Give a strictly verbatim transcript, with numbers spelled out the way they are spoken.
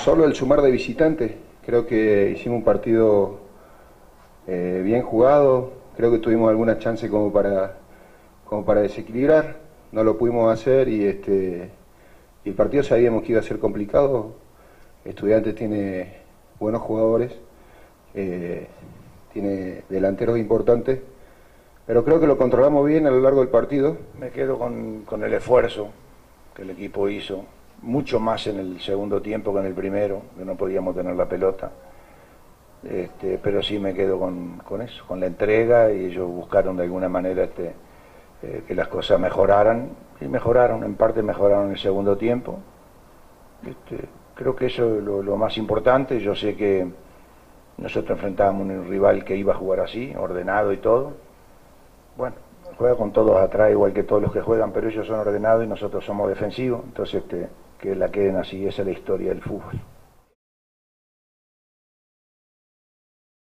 Solo el sumar de visitantes, creo que hicimos un partido eh, bien jugado, creo que tuvimos alguna chance como para, como para desequilibrar, no lo pudimos hacer y este y el partido sabíamos que iba a ser complicado. Estudiantes tiene buenos jugadores, eh, tiene delanteros importantes, pero creo que lo controlamos bien a lo largo del partido. Me quedo con, con el esfuerzo que el equipo hizo, mucho más en el segundo tiempo que en el primero, que no podíamos tener la pelota. Este, pero sí me quedo con, con eso, con la entrega, y ellos buscaron de alguna manera este, eh, que las cosas mejoraran, y mejoraron, en parte mejoraron en el segundo tiempo. Este, creo que eso es lo, lo más importante. Yo sé que nosotros enfrentábamos un rival que iba a jugar así, ordenado y todo. Bueno, juega con todos atrás igual que todos los que juegan, pero ellos son ordenados y nosotros somos defensivos, entonces este, que la queden así, esa es la historia del fútbol.